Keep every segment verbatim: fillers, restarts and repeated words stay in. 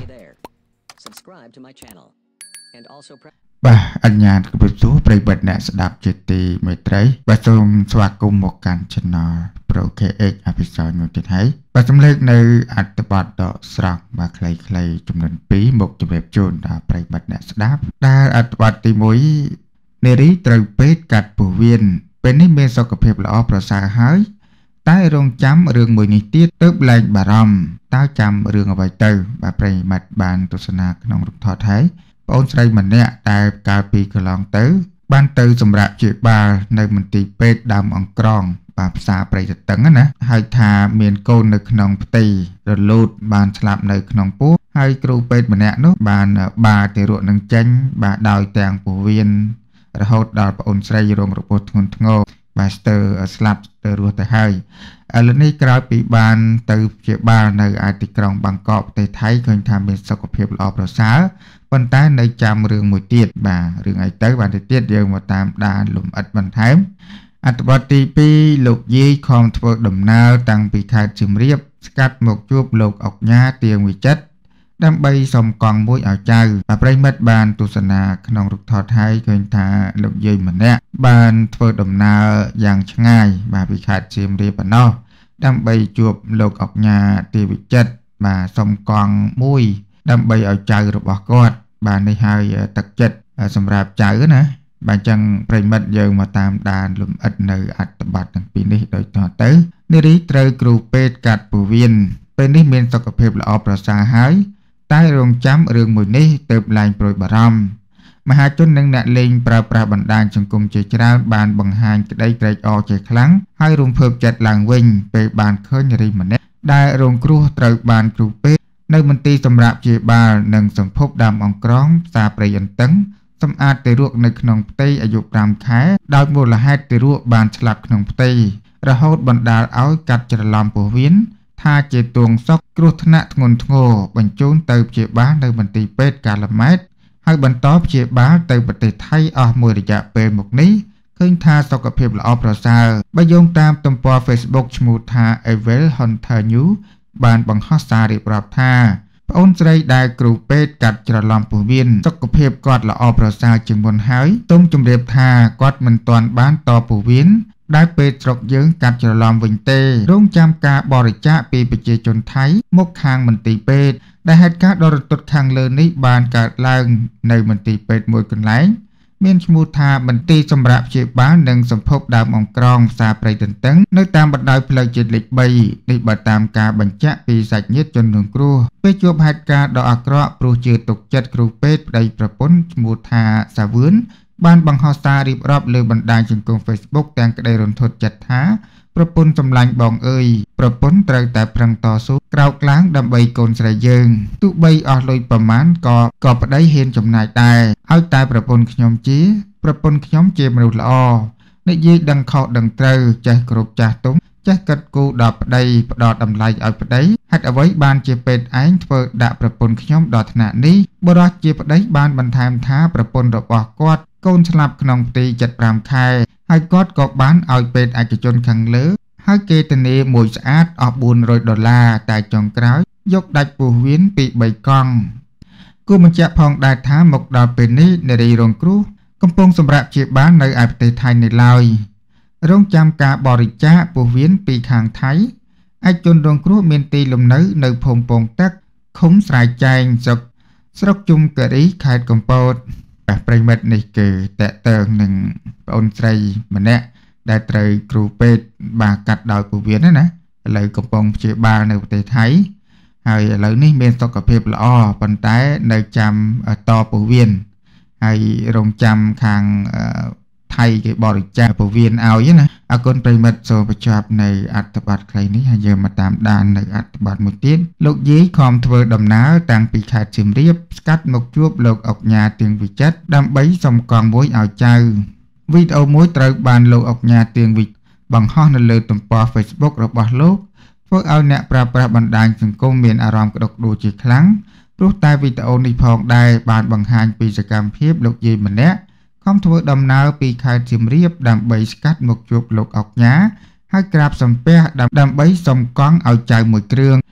bà anh nhàn cái bữa số bày bật nè sẽ đạp chết tì mấy trái bà xôm xóa cùng một cạnh chân nó pro kh episode một tiết thấy bà xôm lên nơi ạt tập bật đỏ sọc bà clay clay chung lần bí một chụp đẹp chôn đã bày bật nè sẽ đạp đa ạt tập bật tì mối nề rí trời bết cắt bù viên bênนี้មានសុខភាពល្អប្រសើរហើយតែរងចាំរឿងមួយនេះទៀតទើបលែងបារម្ភតើចាំរឿងអ្វីទៅបាទប្រិយមិត្តបានទស្សនាក្នុងរូបថតហើយបងអូនស្រីម្នាក់ដែលកាលពីកន្លងទៅបានទៅសម្រាប់ជាបាលនៅមន្ទីរពេទ្យដើមអង្ក្រងបាទផ្សារព្រៃតឹងណាហើយថាមានកូននៅក្នុងផ្ទៃរលូតបានស្លាប់នៅក្នុងពោះហើយគ្រូពេទ្យម្នាក់នោះបានបាទារកនឹងចេញបាទដោយទាំងពោះវៀនរហូតដល់បងអូនស្រីរងរបួសធ្ងន់ធ្ងរបាទស្ទើរស្លាប់ស្ទើររស់ទៅហើយឥឡូវនេះក្រោយពីបានទៅព្យាបាលនៅឯទីក្រុងបាងកកប្រទេសថៃឃើញថាមានសុខភាពល្អប្រសើរប៉ុន្តែនៅចាំរឿងមួយទៀតបាទរឿងអីទៅបានទៅទៀតយើងមកតាមដានលំអិតបន្ថែមអត្ថបទទីពីរលោកយាយខំធ្វើដំណើរតាំងពីខេត្តសៀមរាបស្កាត់មកជួបលោកអុកញ៉ាទៀងវិចិត្រដើម្បីសុំកង់មួយឲ្យចៅបាទប្រិយមិត្តបានទស្សនាក្នុងរូបថតហើយឃើញថាលោកយាយម្នាក់បានធ្វើដំណើរយ៉ាងឆ្ងាយបាទពីខេត្តសៀមរាបប៉ុណ្ណោះដើម្បីជួបលោកអុកញ៉ាទៀងវិចិត្របាទសុំកង់មួយដើម្បីឲ្យចៅរបស់គាត់បាទនេះហើយទឹកចិត្តសម្រាប់ចៅណាបាទអញ្ចឹងប្រិយមិត្តយើងមកតាមដានលំអិតនៅអត្ថបទទាំងពីរនេះដូចតទៅនារីត្រូវគ្រូពេទ្យកាត់ពោះវៀនពេលនេះមានសុខភាពល្អប្រសើរហើយតែរងចាំរឿងមួយនេះទើបឡើងប្រួយបារម្ភមហាជននិងអ្នកលេងប្រើប្រាស់បណ្ដាញសង្គមជាច្រើនបានបង្ហាញក្តីត្រេកអរជាខ្លាំងហើយរំភើបចិត្តឡើងវិញពេលបានឃើញនារីម្នាក់ដែលរងគ្រោះត្រូវបានគ្រូពេទ្យនៅមន្ទីរសម្រាប់ព្យាបាលនិងសម្ភពដើមអង្ក្រងផ្សារព្រៃអន្ទឹងសម្អាតទារកនៅក្នុងផ្ទៃអាយុប្រាំខែដោយមូលហេតុទារកបានស្លាប់ក្នុងផ្ទៃរហូតបណ្ដាលឲ្យកាត់ច្រឡំពោះវៀនថាជាទួងសុកគ្រោះថ្នាក់ធ្ងន់ធ្ងរបញ្ជូនទៅព្យាបាលនៅមន្ទីរពេទ្យកាឡាម៉ែតហើយបន្តព្យាបាលទៅប្រទេសថៃអស់មួយរយៈពេលមកនេះឃើញថាសុខភាពល្អប្រសើរបើយោងតាមទំព័រ Facebook ឈ្មោះថា Evel Hunter New បានបង្ហោះសាររៀបរាប់ថាប្អូនស្រីដែលគ្រូពេទ្យកាត់ច្រឡំពោះវៀនសុខភាពគាត់ល្អប្រសើរជាងមុនហើយសូមជម្រាបថាគាត់មិនទាន់បានតពោះវៀនដែលពេទ្យស្រុកយើងកាត់ច្រឡំវិញទេរងចាំការបរិច្ចាគពីប្រជាជនថៃមកខាងមន្ទីរពេទ្យដែលហេតុការណ៍ដ៏រន្ធត់ខាងលើនេះបានកើតឡើងនៅមន្ទីរពេទ្យមួយកន្លែងមានឈ្មោះថាមន្ទីរសម្រាប់ព្យាបាលនិងសម្ភពដើមអង្ក្រងផ្សារព្រៃទន្ទឹងនៅតាមបណ្ដោយផ្លូវជាតិលេខបីនេះបើតាមការបញ្ជាក់ពីសាច់ញាតិជនរងគ្រោះពេលជួបហេតុការណ៍ដ៏អាក្រក់ព្រោះជឿទុកចិត្តគ្រូពេទ្យប្តីប្រពន្ធឈ្មោះថាសាវឿនបានបង្ហោះសាររៀបរាប់លើបណ្ដាញសង្គម Facebook ទាំងក្តីរន្ធត់ចិត្តថាប្រពន្ធសម្លាញ់បងអើយប្រពន្ធត្រូវតែប្រឹងតស៊ូក្រោកឡើងដើម្បីកូនស្រីយើងទោះបីអស់លុយប្រមាណក៏ក៏ប្តីហ៊ានចំណាយដែរឲ្យតែប្រពន្ធខ្ញុំជាប្រពន្ធខ្ញុំជាមនុស្សល្អនិយាយដឹងខុសដឹងត្រូវចេះគ្រប់ចាស់ទុំចេះកាត់គូដល់ប្តីផ្ដោតតម្លៃឲ្យប្តីហេតុអ្វីបានជាពេទ្យឯងធ្វើដាក់ប្រពន្ធខ្ញុំដល់ថ្នាក់នេះបរិះជាប្តីបានបន្ថែមថាប្រពន្ធរបស់គាត់កូនស្លាប់ក្នុងផ្ទៃជិតប្រាំខែហើយគាត់ក៏បានឲ្យពេទ្យឯកជនខាងលើហើយគេធានាមួយស្អាតអស់បួនរយដុល្លារតែចុងក្រោយយកដាច់ពោះវៀនពីបីកង់គូបញ្ជាក់ផងដែរថាមកដល់ពេលនេះនារីរងគ្រោះកំពុងសម្រាប់ព្យាបាលនៅឯប្រទេសថៃនៅឡើយរងចាំការបរិច្ចាគពោះវៀនពីខាងថៃឯកជនរងគ្រោះមានទីលំនៅនៅភូមិពងទឹកឃុំស្រែចែងស្រុកស្រុកជុំការីខេត្តកំពតប្រិមិត្តនេះគឺតេតើងនឹងប្អូនស្រីម្នាក់ដែលត្រូវគ្រូពេទ្យបាទកាត់ដោយពោះវៀនណាឥឡូវកំពុងព្យាបាលនៅប្រទេសថៃហើយឥឡូវនេះមានសុខភាពល្អប៉ុន្តែនៅចាំតពោះវៀនហើយរងចាំខាងថៃគេបរិច្ចាគពោះវៀនឲ្យណាអរគុណប្រិមិត្តសូមបញ្ចប់នៅអត្ថបទខ្លីនេះហើយយើងមកតាមដាននៅអត្ថបទមួយទៀតលោកយាយខំធ្វើដំណើរតាំងពីខេត្តសៀមរាបស្កាត់មកជួបលោកអុកញ៉ាទៀងវិចិត្រដើម្បីសុំកង់មួយឲ្យចៅវីដេអូមួយត្រូវបានលោកអុកញ៉ាទៀងវិចិត្របង្ហោះនៅលើទំព័រ Facebook របស់លោកធ្វើឲ្យអ្នកប្រើប្រាស់បណ្ដាញសង្គមមានអារម្មណ៍ក្តុកក្តួលជាខ្លាំងព្រោះតែវីដេអូនេះផងដែរបានបង្ហាញពីសកម្មភាពលោកយាយម្នាក់ខំធ្វើដំណើរពីខេត្តសៀមរាបដើម្បីស្កាត់មកជួបលោកអុកញ៉ាហើយក្រាបសំពះដើម្បីសុំកង់ឲ្យចៅមួយគ្រឿង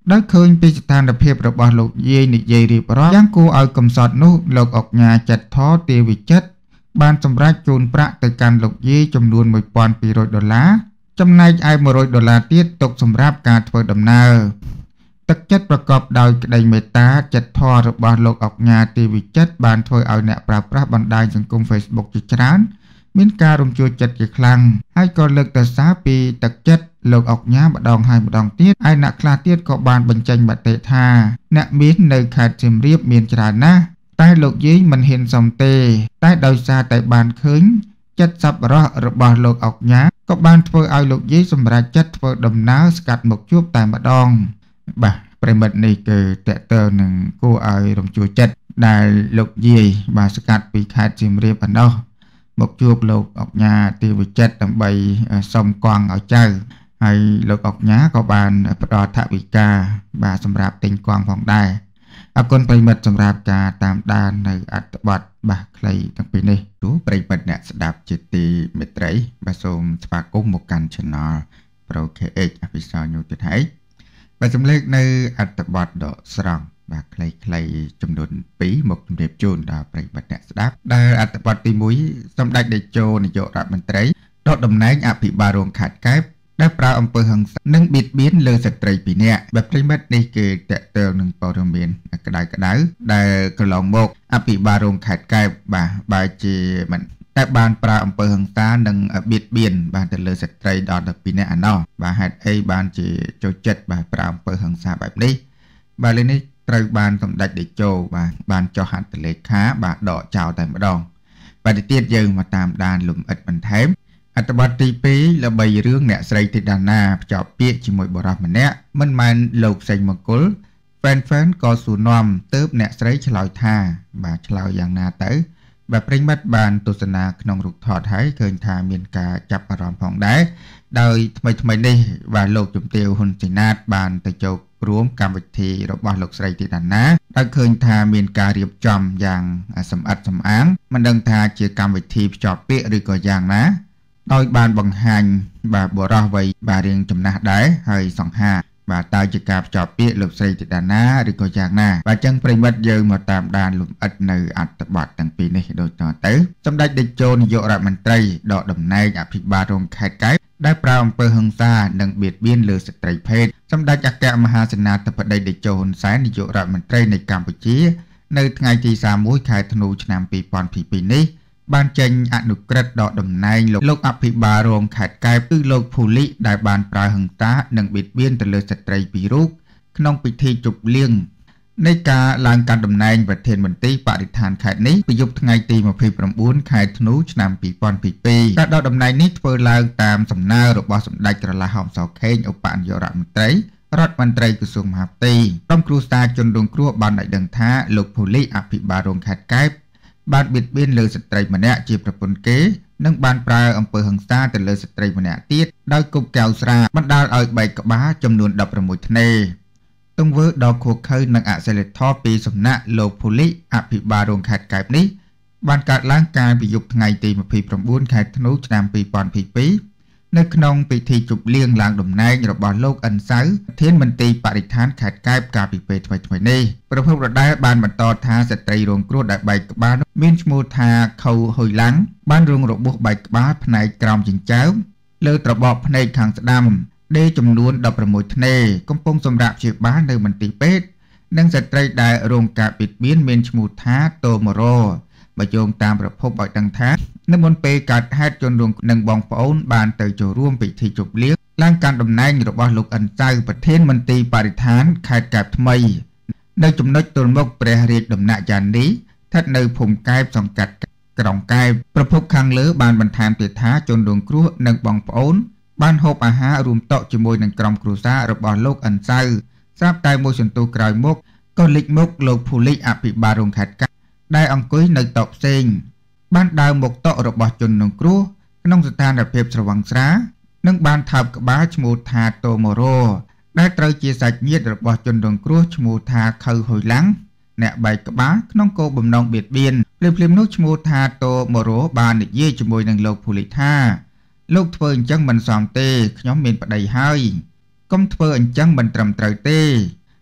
ដោយឃើញពីស្ថានភាពរបស់លោកយាយនិយាយរៀបរាប់យ៉ាងគួរឲ្យកំសត់នោះលោកអុកញ៉ាចាត់ថទាវិចិត្របានសម្រេចជូនប្រាក់ទៅកាន់លោកយាយចំនួនមួយពាន់ពីររយដុល្លារចំណែកឯមួយរយដុល្លារទៀតទុកសម្រាប់ការធ្វើដំណើរទឹកចិត្តប្រកបដោយក្តីមេត្តាចិត្តធម៌របស់លោកអុកញ៉ាទាវិចិត្របានធ្វើឲ្យអ្នកប្រើប្រាស់បណ្ដាញសង្គម Facebook ជាច្រើនមានការរំជួលចិត្តជាខ្លាំងហើយក៏លើកទៅសារពីទឹកចិត្តលោកអុកញ៉ាម្ដងហើយម្ដងទៀតឯអ្នកខ្លះទៀតក៏បានបញ្ចេញមតិថាអ្នកមាននៅខេត្តសៀមរាបមានច្រើនណាស់តែលោកយាយមិនហ៊ានសុំទេតែដោយសារតែបានឃើញចិត្តសប្បុរសរបស់លោកអុកញ៉ាក៏បានធ្វើឲ្យលោកយាយសម្រេចចិត្តធ្វើដំណើរស្កាត់មកជួបតែម្ដងបាទប្រិមិត្តនេះគឺតេតើនឹងគួរឲ្យរំជួលចិត្តដែលលោកយាយបានស្កាត់ពីខេត្តសៀមរាបឯណោះមកជួបលោកអុកញ៉ាទាវិចិត្រដើម្បីសុំកង់ឲ្យចៅហើយលោកអុកញ៉ាក៏បានផ្ដល់ថវិកាបាទសម្រាប់ទិញកង់ផងដែរអរគុណប្រិមិត្តសម្រាប់ការតាមដាននៅអត្ថបទបាទខ្លីទាំងពីរនេះទោះប្រិមិត្តអ្នកស្ដាប់ជាទីមេត្រីបាទសូមស្វាគមន៍មកកាន់ Channel Pro ខេ អេច អភិសាញូទៀតហើយបាទសំឡេងនៅអត្ថបទដកស្រង់បាទខ្លីៗចំនួនពីរមកជម្រាបជូនដល់ប្រិមិត្តអ្នកស្ដាប់ដែលអត្ថបទទីមួយសម្ដេចតេជោនាយករដ្ឋមន្ត្រីដកតំណែងអភិបាលរងខេត្តកែបដែលប្រើអំពើហិង្សានិងបៀតបៀនលើស្ត្រីពីរនាក់បាទប្រិមិត្តនេះគឺតកតើនឹងព័ត៌មានក្តៅក្តៅដែលកន្លងមកអភិបាលរងខេត្តកែបបាទបើជាមិនតែបានប្រើអំពើហិង្សានិងបៀតបៀនបាទទៅលើស្ត្រីដល់ទៅពីរនាក់ឯណោះបាទហេតុអីបានជាចូលចិត្តបាទប្រើអំពើហិង្សាបែបនេះបាទលើនេះត្រូវបានសម្ដេចតេជោបាទបានចុះហត្ថលេខាបាទដកចោលតែម្ដងបាទទៅទៀតយើងមកតាមដានលំអិតបន្ថែមអត្ថបទទីពីរល្បីរឿងអ្នកស្រីធីតាណាភ្ជាប់ពាក្យជាមួយបុរសម្នាក់មិនមែនលោកសេងមង្គលហ្វេនហ្វេនក៏សួរនាំទើបអ្នកស្រីឆ្លើយថាបាទឆ្លើយយ៉ាងណាទៅបាទប្រិមិត្តបានទស្សនាក្នុងរូបថតហើយឃើញថាមានការចាប់អារម្មណ៍ផងដែរដោយថ្មីថ្មីនេះបាទលោកជំទាវហ៊ុនសែនបានទៅចូលរួមកម្មវិធីរបស់លោកស្រីធីតាណាដោយឃើញថាមានការរៀបចំយ៉ាងសម្អិតសម្អាងមិនដឹងថាជាកម្មវិធីភ្ជាប់ពាក្យឬក៏យ៉ាងណាដោយបានបង្ហាញបាទបុរសវ័យបាទរៀងចំណាស់ដែរហើយសង្ហាបាទតើជាការភ្ជាប់ពាក្យលោកស្រីធីតាណាឬក៏យ៉ាងណាបាទចឹងប្រិមិត្តយើងមកតាមដានលំអិតនៅអត្ថបទទាំងពីរនេះដូចតទៅសម្ដេចតេជោនាយករដ្ឋមន្ត្រីដកតំណែងអភិបាលរងខេត្តកែបដែលប្រើអំពើហិង្សានិងបៀតបៀនលើស្ត្រីភេទសម្ដេចអគ្គមហាសេនាធិបតីតេជោហ៊ុនសែននាយករដ្ឋមន្ត្រីនៃកម្ពុជានៅថ្ងៃទីសាមមួយខែធ្នូឆ្នាំពីរពាន់ពីរនេះបានចេញអនុក្រឹត្យដកតំណែងលោកអភិបាលរងខេត្តកែបគឺលោកភូលីដែលបានប្រើហិង្សានិងបៀតបៀនទៅលើស្ត្រីពីររូបក្នុងពិធីជប់លៀងនៃការឡើងកាន់តំណែងប្រធានមន្ត្រីបរិស្ថានខេត្តនេះពីយប់ថ្ងៃទីម្ភៃប្រាំខែធ្នូឆ្នាំពីរពាន់ពីរការដកតំណែងនេះធ្វើឡើងតាមសំណើរបស់សម្ដេចក្រឡាហោមសោខេងឧបនាយករដ្ឋមន្ត្រីរដ្ឋមន្ត្រីក្រសួងមហាផ្ទៃក្រុមគ្រួសារជនរងគ្រោះបានឲ្យដឹងថាលោកភូលីអភិបាលរងខេត្តកែបបានបៀតបៀនលើស្ត្រីម្នាក់ជាប្រពន្ធគេនិងបានប្រើអំពើហិង្សាទៅលើស្ត្រីម្នាក់ទៀតដោយគប់កែវស្រាបណ្ដាលឲ្យបែកក្បាលចំនួនដប់ប្រាំមួយធ្នេទង្វើដ៏ឃោរឃៅនិងអសិលធម៌ពីសំណាក់លោកភូលីអភិបាលរងខេត្តកែបនេះបានកើតឡើងកាលពីយប់ថ្ងៃទីម្ភៃប្រាំខែធ្នូឆ្នាំពីរពាន់ពីរនៅក្នុងពិធីជប់លៀងឡើងតំណែងរបស់លោកអិនសៅប្រធានមន្ត្រីបរិស្ថានខេត្តកែបកាលពីពេលថ្មីៗនេះប្រពន្ធរដែលបានបន្តថាស្ត្រីរងគ្រោះដែលបែកក្បាលមានឈ្មោះថាខៅហ៊ុយឡាំងបានរងរបួសបែកក្បាលផ្នែកក្រោមចិញ្ចើមលើត្របកភ្នែកខាងស្ដាំដេចំនួនដប់ប្រាំមួយធ្នេកំពុងសម្រាប់ព្យាបាលនៅមន្ទីរពេទ្យនិងស្ត្រីដែលរងការបៀតបៀនមានឈ្មោះថាតូម៉ូរ៉ូបើយោងតាមប្រភពឲ្យដឹងថានៅមុនពេលកើតហេតុជនរងនិងបងប្អូនបានទៅចូលរួមពិធីជប់លៀងឡើងកាន់តំណែងរបស់លោកអិនសៅប្រធានមន្ត្រីបរិស្ថានខេត្តកែបថ្មីនៅចំណុចទល់មុខព្រះរាជដំណាក់យ៉ានីស្ថិតនៅភូមិកែបសង្កាត់ក្រុងកែបប្រភពខាងលើបានបន្ថែមទៀតថាជនរងគ្រោះនិងបងប្អូនបានហូបអាហាររួមតុជាមួយនឹងក្រុមគ្រួសាររបស់លោកអិនសៅស្រាប់តែមួយសន្ទុះក្រោយមកក៏លេចមុខលោកភូលីអភិបាលរងខេត្តកែបដែលអង្គុយនៅតុផ្សេងបានដើរមកតុរបស់ជនរងគ្រោះក្នុងស្ថានភាពស្រវឹងស្រានិងបានថើបក្បាលឈ្មោះថាតូម៉ូរ៉ូដែលត្រូវជាសាច់ញាតិរបស់ជនរងគ្រោះឈ្មោះថាខៅហ៊ុយឡាំងអ្នកបែកក្បាលក្នុងគោលបំណងបៀតបៀនភ្លាមៗនោះឈ្មោះថាតូម៉ូរ៉ូបាននិយាយជាមួយនឹងលោកភូលីថាលោកធ្វើអញ្ចឹងមិនសមទេខ្ញុំមានប្តីហើយកុំធ្វើអញ្ចឹងមិនត្រឹមត្រូវទេ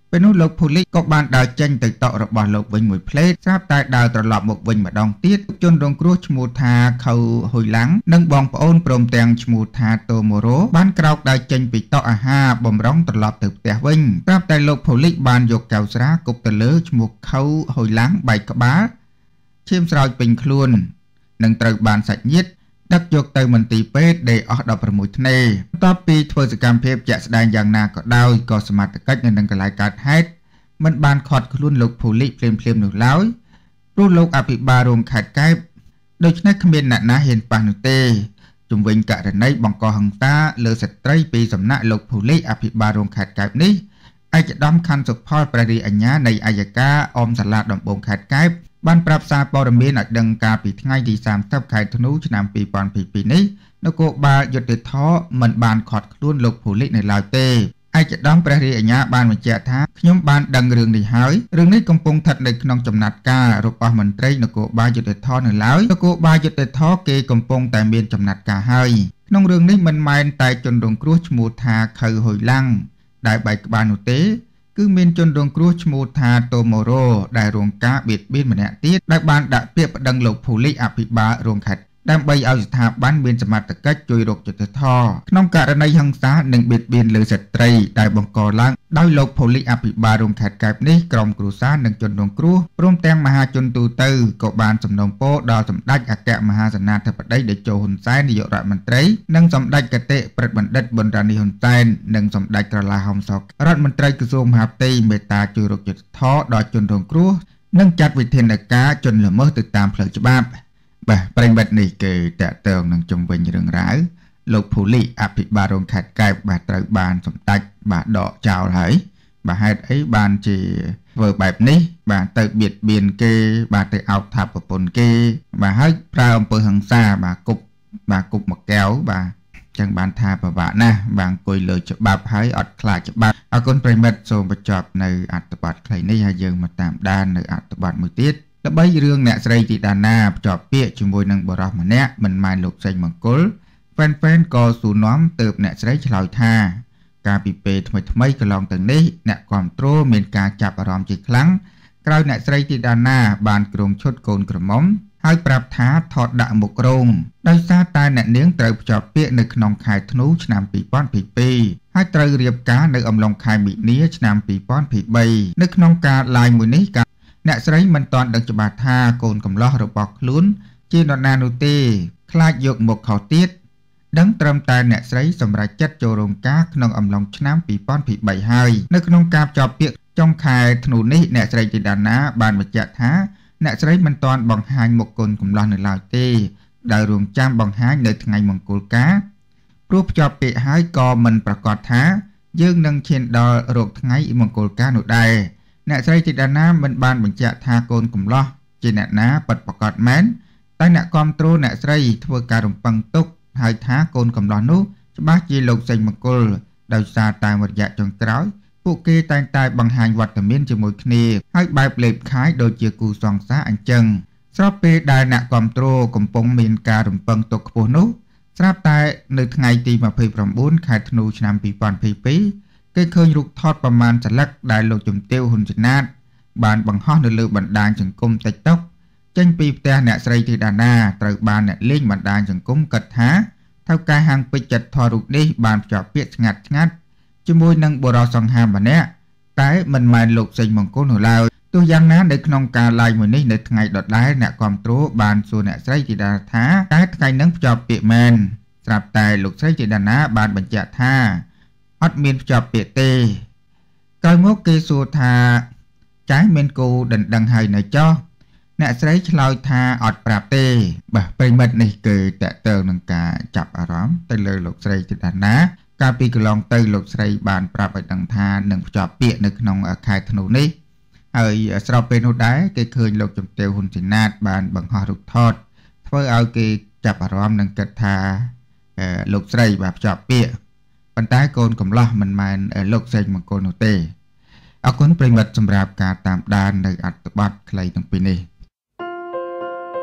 ពេលនោះលោក police ក៏បានដើរចេញទៅតក់របស់លោកវិញមួយផ្លេតស្រាប់តែដើរត្រឡប់មកវិញម្ដងទៀតជនរងគ្រោះឈ្មោះថាខៅហ៊ុយឡាំងនិងបងប្អូនព្រមទាំងឈ្មោះថាតូម៉ូរ៉ូបានក្រោកដើរចេញពីតក់អាហារបំរុងត្រឡប់ទៅផ្ទះវិញស្រាប់តែលោក police បានយកកែវស្រាគប់ទៅលើឈ្មោះខៅហ៊ុយឡាំងបែកក្បាលឈាមស្រោចពេញខ្លួននិងត្រូវបានសាច់ញាតិដឹកយកទៅមន្ទីរពេទ្យដែលអស់ដប់ប្រាំមួយធ្នេបន្ទាប់ពីធ្វើសកម្មភាពជាក់ស្ដែងយ៉ាងណាក៏ដោយក៏សមត្ថកិច្ចនៅនឹងកន្លែងកើតហេតុមិនបានខាត់ខ្លួនលោក police ភ្លាមៗនោះឡើយព្រោះលោកអភិបាលរងខេត្តកែបដូច្នេះគ្មានអ្នកណាហ៊ានប៉ះនោះទេជំវិញករណីបង្កហិង្សាលើស្ត្រីពីសំណាក់លោក police អភិបាលរងខេត្តកែបនេះឯកឧត្តមខណ្ឌសុផលព្រះរាជអាជ្ញានៃអัยការអមសាលាដំបងខេត្តកែបបានប្រាប់សារព័ត៌មានឲ្យដឹងកាលពីថ្ងៃទីសាមសិបខែធ្នូឆ្នាំពីរពាន់ยี่สิบពីរនេះនគរបាលយុត្តិធម៌មិនបានខាត់ខ្លួនលោក police នៅឡើយទេឯកឧត្តមព្រះរាជអាជ្ញាបានបញ្ជាក់ថាខ្ញុំបានដឹងរឿងនេះហើយរឿងនេះកំពុងស្ថិតនៅក្នុងចំណាត់ការរបស់មន្ត្រីនគរបាលយុត្តិធម៌នៅឡើយនគរបាលយុត្តិធម៌គេកំពុងតែមានចំណាត់ការហើយក្នុងរឿងនេះមិនមែនតែជនរងគ្រោះឈ្មោះថាខៅហ៊ុយឡាំងដែលបែកក្បាលនោះទេគឺមានជនរងគ្រោះឈ្មោះថាតូម៉ូរ៉ូដែលរងការបៀតបៀនម្នាក់ទៀតដែលបានដាក់ពាក្យប្តឹងលោក police អភិបាលរងខេត្តដើម្បីឲ្យស្ថាប័នមានសមត្ថកិច្ចជួយរកយុត្តិធម៌ក្នុងករណីហិង្សានិងបៀតបៀនលើស្ត្រីដែលបង្កឡើងដោយលោក police អភិបាលរងខេត្តកែបនេះក្រុមគ្រួសារនិងជនរងគ្រោះព្រមទាំងមហាជនទូទៅក៏បានសំណូមពរដល់សម្ដេចអគ្គមហាសេនាធិបតីតេជោហ៊ុនសែននាយករដ្ឋមន្ត្រីនិងសម្ដេចគតិព្រឹទ្ធបណ្ឌិតប៊ុនរ៉ានីហ៊ុនសែននិងសម្ដេចក្រឡាហោមសុខរដ្ឋមន្ត្រីក្រសួងមហាផ្ទៃមេត្តាជួយរកយុត្តិធម៌ដល់ជនរងគ្រោះនិងចាត់វិធានការជនល្មើសទៅតាមផ្លូវច្បាប់បាទប្រិមិត្តនេះគឺតកតងនឹងជំវិញរឿងរ៉ាវលោក police អភិបាលរងខេត្តកែបបាទត្រូវបានសម្ដេចបាទដកចោលហើយបាទហេតុអីបានជាធ្វើបែបនេះបាទទៅបៀតបៀនគេបាទទៅអោបថាប្រពន្ធគេបាទហើយប្រើអំពើហិង្សាបាទគប់បាទគប់មកកែវបាទចឹងបានថាប្រវាក់ណាស់បាទអង្គុយលើច្បាប់ហើយអត់ខ្លាចច្បាប់អរគុណប្រិមិត្តសូមបញ្ចប់នៅអត្ថបទខ្លីនេះហើយយើងមកតាមដាននៅអត្ថបទមួយទៀតល្បីរឿងអ្នកស្រីទីតាណាភ្ជាប់ពាក្យជាមួយនឹងបរិសម្នាក់មិនមែនលោកសេងមង្គលហ្វេនហ្វេនក៏សួរនាំទៅអ្នកស្រីឆ្លើយថាកាលពីពេលថ្មីថ្មីកន្លងទៅនេះអ្នកគ្រប់គ្រងមានការចាប់អារម្មណ៍ជាខ្លាំងក្រោយអ្នកស្រីទីតាណាបានគ្រងឈុតកូនក្រមុំហើយប្រាប់ថាថតដាក់មុខរោងដោយសារតែអ្នកនាងត្រូវភ្ជាប់ពាក្យនៅក្នុងខែធ្នូឆ្នាំពីរពាន់ยี่สิบពីរហើយត្រូវរៀបការនៅអំឡុងខែមីនាឆ្នាំពីរពាន់ยี่สิบបីនៅក្នុងការ live មួយនេះអ្នកស្រីមិនទាន់ដឹងច្បាស់ថាកូនកំលោះរបស់ខ្លួនជានរណានោះទេខ្លាចយកមកខុសទៀតដឹងត្រឹមតែអ្នកស្រីសម្រេចចិត្តចូលរោងការក្នុងអំឡុងឆ្នាំពីរពាន់ยี่สิบបីហើយនៅក្នុងការភ្ជាប់ពាក្យចុងខែធ្នូនេះអ្នកស្រីទីដាណាបានបញ្ជាក់ថាអ្នកស្រីមិនទាន់បង្ហាញមុខកូនកំលោះនៅឡើយទេដែលរងចាំបង្ហាញនៅថ្ងៃមង្គលការព្រោះភ្ជាប់ពាក្យហើយក៏មិនប្រកាសថាយើងនឹងឈានដល់រោគថ្ងៃមង្គលការនោះដែរអ្នកស្រីទីដាណាមិនបានបញ្ជាក់ថាកូនកំលោះជាអ្នកណាពិតប្រាកដមែនតែអ្នកគ្រប់គ្រងអ្នកស្រីធ្វើការរំពឹងទុកហើយថាកូនកំលោះនោះច្បាស់ជាលោកសេងមង្គលដោយសារតាមរយៈចុងក្រោយពួកគេតែងតែបង្ហាញវត្តមានជាមួយគ្នាហើយបែបលេបខាយដូចជាគូសង្សារអញ្ចឹងស្របពេលដែលអ្នកគ្រប់គ្រងកំពុងមានការរំពឹងទុកខ្ពស់នោះស្រាប់តែនៅថ្ងៃទីยี่สิบเก้าខែធ្នូឆ្នាំពីរពាន់ยี่สิบពីរគេឃើញរូបថតប្រមាណសន្លឹកដែលលោកជំទាវហ៊ុនចនាតបានបង្ហោះនៅលើបណ្ដាញសង្គម TikTok ចេញពីផ្ទះអ្នកស្រីធីតាណាត្រូវបានអ្នកលេងបណ្ដាញសង្គមគិតថាថៅកែហាងពេជ្រចិត្តថតរូបនេះបានភ្ជាប់ពាក្យស្ងាត់ស្ងាត់ជាមួយនឹងបុរសសង្ហាម្នាក់តែមិនមែនលោកសេងមង្គលនោះឡើយទោះយ៉ាងណានៅក្នុងការ live មួយនេះនៅថ្ងៃដដែលអ្នកគ្រប់គ្រងបានសួរអ្នកស្រីធីតាថាតែថ្ងៃនឹងភ្ជាប់ពាក្យមែនស្រាប់តែលោកស្រីធីតាណាបានបញ្ជាក់ថាអត់មានភ្ជាប់ពាក្យទេក្រោយមកគេសួរថាចាស់មានគូដណ្ដឹងហើយនៅចោះអ្នកស្រីឆ្លើយថាអត់ប្រាប់ទេបាទប្រិមិត្តនេះគឺតកតើនឹងការចាប់អារម្មណ៍ទៅលើលោកស្រីទីដាណាកាលពីកន្លងទៅលោកស្រីបានប្រាប់ឲ្យដឹងថានឹងភ្ជាប់ពាក្យនៅក្នុងខែធ្នូនេះហើយស្របពេលនោះដែរគេឃើញលោកជំទាវហ៊ុនចនាតបានបង្ហោះរូបថតធ្វើឲ្យគេចាប់អារម្មណ៍និងគិតថាលោកស្រីបានភ្ជាប់ពាក្យប៉ុន្តែកូនកំលោះមិនមែនលោកសេងមង្គលនោះទេអរគុណប្រិមិត្តសម្រាប់ការតាមដាននៅអត្ថបទខ្លីទាំងពីរនេះ